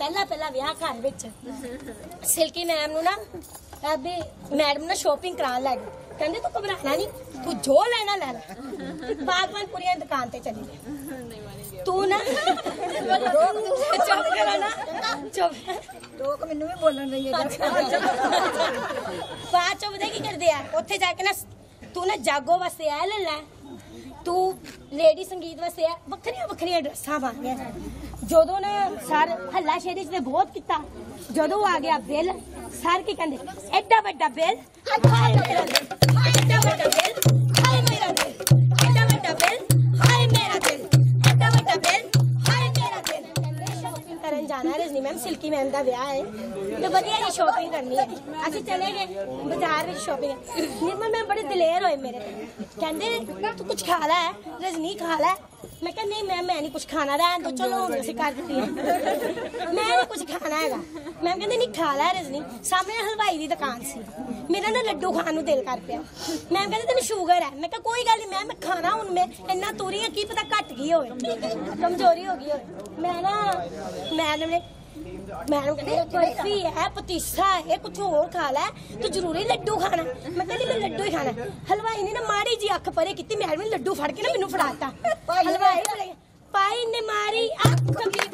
पहला विआह घर विच सिल्की मैम नूं ना मैडम ना शॉपिंग कराने लग गई कहंदे तू घबराना नहीं तू जो लेना ले लै बागबानपुरी दुकान ते चली गई तू ना चुप करो ना चुप लोग मैनू भी बोलन रही है बाद चो पता की करदे आ उत्थे जाके ना तू ना जागो वास्ते ए ले लै तू लेडी संगीत वास्ते वक्रिया वक्रिया ड्रेसां पा गया जदों ना सर हल्ला शेरी ने बहुत किया जदों आ गया बिल सर की कहंदे एड्डा वड्डा बिल हाय मेरा दिल एड्डा वड्डा बिल हाय मेरा दिल एड्डा वड्डा बिल हाय मेरा दिल एड्डा वड्डा बिल हाय मेरा दिल शॉपिंग करन जाना है रजनी मैम सिल्की मैम दा ब्याह है तो बढ़िया जी शॉपिंग करनी है असि चले गए बाजार में शॉपिंग निर्मल मैम बड़े दिलेर होए मेरे कहंदे तू कुछ खा लै रजनी खा लै मैं कहा नहीं मैम मैं नहीं कुछ खाना रहन दो चलो हम ऐसे कर देती मैं नहीं कुछ खाना है मैम कहते नहीं खा लै रजनी सामने हलवाई की दुकान सी मेरा ना लड्डू खान नूं दिल कर पिया मैम कहते तेन शुगर है मैं कहा कोई गल नहीं मैं खाना हूं मैं इन्ना तुरी की पता घट गई हो कमजोरी हो गई हो मैं ना मैडम ने मैडम कहते बर्फी है पतीसा है कुछ और खा लै तू जरूरी लड्डू खाना मैं कहती मैं लड्डू ही खाना हलवाई ने ना माड़ी जी अख परे की मैडम ने लड्डू फड़ के ना मैनू फड़ाता हलवाई पाई ने मारी अख